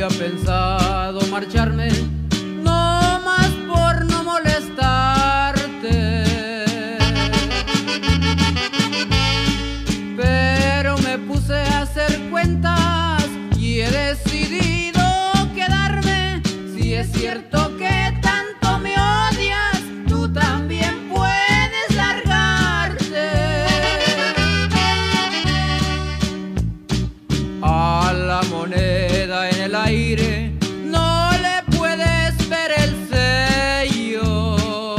había pensado marcharme, no más por no molestarte, pero me puse a hacer cuentas y he decidido quedarme. Si es cierto que tanto me odias, tú también puedes largarte. A la moneda en el aire no le puedes ver el sello,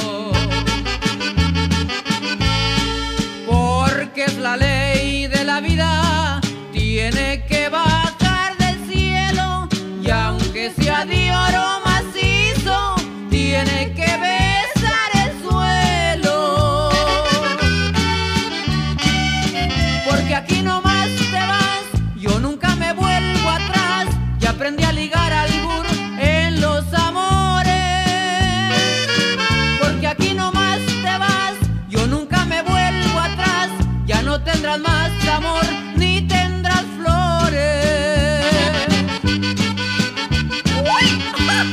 porque es la ley de la vida, tiene que bajar del cielo, y aunque sea de oro macizo, tiene que besar el suelo. Porque aquí nomás te vas, yo nunca me vuelvo atrás, ya aprendí a ligar albur en los amores. Porque aquí nomás te vas, yo nunca me vuelvo atrás, ya no tendrás más amor ni tendrás flores. ¡Uy!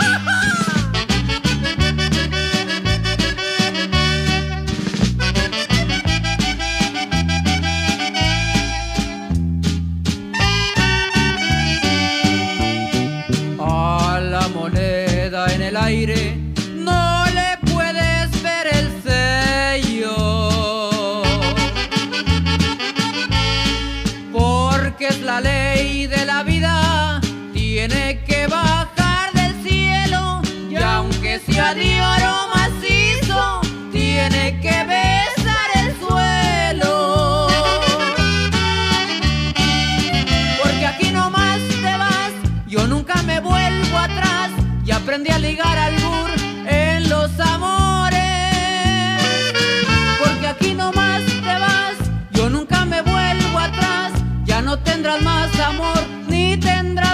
A la moneda en el aire no le puedes ver el sello, porque es la ley de la vida, tiene que bajar del cielo, y aunque sea de oro macizo, tiene que besar el suelo. Porque aquí nomás te vas, yo nunca me vuelvo atrás, y aprendí a ligar albur en los amores. Porque aquí nomás te vas, yo nunca me vuelvo atrás, ya no tendrás más amor ni tendrás